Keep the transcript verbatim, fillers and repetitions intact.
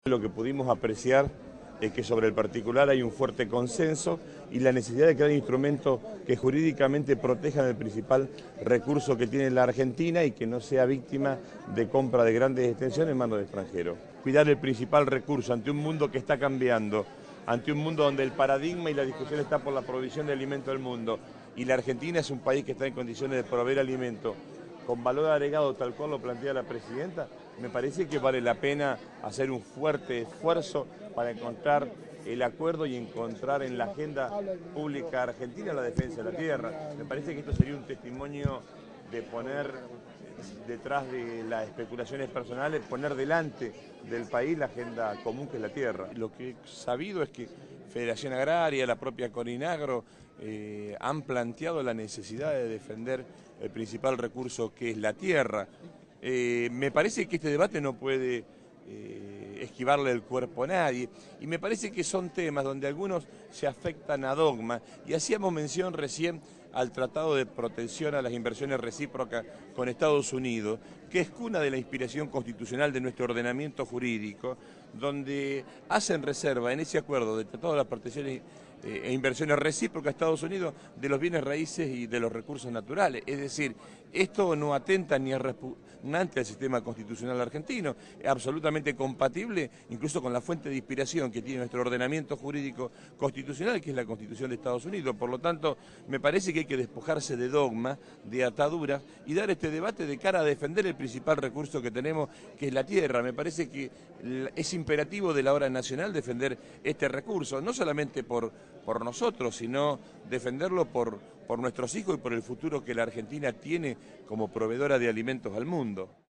Lo que pudimos apreciar es que sobre el particular hay un fuerte consenso y la necesidad de crear instrumentos que jurídicamente protejan el principal recurso que tiene la Argentina y que no sea víctima de compra de grandes extensiones en manos de extranjeros. Cuidar el principal recurso ante un mundo que está cambiando, ante un mundo donde el paradigma y la discusión está por la provisión de alimento del mundo y la Argentina es un país que está en condiciones de proveer alimento con valor agregado tal cual lo plantea la presidenta, me parece que vale la pena hacer un fuerte esfuerzo para encontrar el acuerdo y encontrar en la agenda pública argentina la defensa de la tierra. Me parece que esto sería un testimonio de poner detrás de las especulaciones personales, poner delante del país la agenda común que es la tierra. Lo que he sabido es que Federación Agraria, la propia Corinagro, eh, han planteado la necesidad de defender el principal recurso que es la tierra. Eh, me parece que este debate no puede eh, esquivarle el cuerpo a nadie y me parece que son temas donde algunos se afectan a dogma y hacíamos mención recién al Tratado de Protección a las Inversiones Recíprocas con Estados Unidos, que es cuna de la inspiración constitucional de nuestro ordenamiento jurídico, donde hacen reserva en ese acuerdo de Tratado de las Protecciones e inversiones recíprocas a Estados Unidos de los bienes raíces y de los recursos naturales. Es decir, esto no atenta ni es repugnante al sistema constitucional argentino, es absolutamente compatible incluso con la fuente de inspiración que tiene nuestro ordenamiento jurídico constitucional, que es la Constitución de Estados Unidos. Por lo tanto, me parece que hay que despojarse de dogma, de ataduras y dar este debate de cara a defender el principal recurso que tenemos, que es la tierra. Me parece que es imperativo de la hora nacional defender este recurso, no solamente por por nosotros, sino defenderlo por, por nuestros hijos y por el futuro que la Argentina tiene como proveedora de alimentos al mundo.